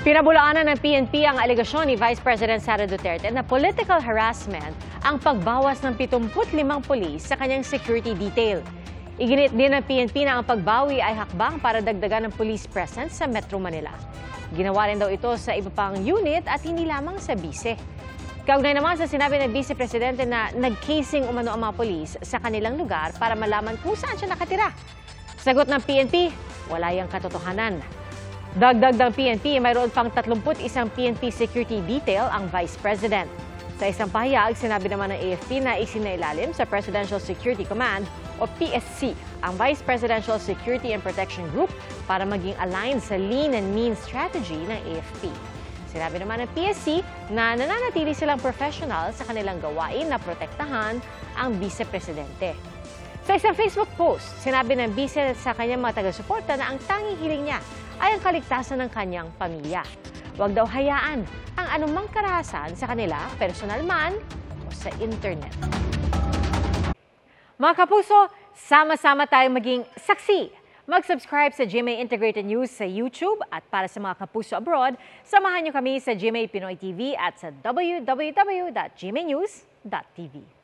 Pinabulaanan ng PNP ang alegasyon ni Vice President Sara Duterte na political harassment ang pagbawas ng 75 pulis sa kanyang security detail. Iginit din ng PNP na ang pagbawi ay hakbang para dagdagan ng police presence sa Metro Manila. Ginawa rin daw ito sa iba pang unit at hindi lamang sa bise. Kaugnay naman sa sinabi ng Vice Presidente na nag-casing umano ang mga pulis sa kanilang lugar para malaman kung saan siya nakatira. Sagot ng PNP, wala yang katotohanan. Dagdag ng PNP, mayroon pang 31 PNP security detail ang Vice President. Sa isang pahayag, sinabi naman ng AFP na isinailalim sa Presidential Security Command o PSC ang Vice Presidential Security and Protection Group para maging aligned sa lean and mean strategy ng AFP. Sinabi naman ng PSC na nananatili silang professional sa kanilang gawain na protektahan ang Vice Presidente. Sa isang Facebook post, sinabi ng Vice sa kanyang mga taga-suporta na ang tanging hiling niya ay ang kaligtasan ng kanyang pamilya. Huwag daw hayaan ang anumang karahasan sa kanila, personal man o sa internet. Mga kapuso, sama-sama tayong maging saksi. Mag-subscribe sa GMA Integrated News sa YouTube at para sa mga kapuso abroad, samahan niyo kami sa GMA Pinoy TV at sa www.gmanews.tv.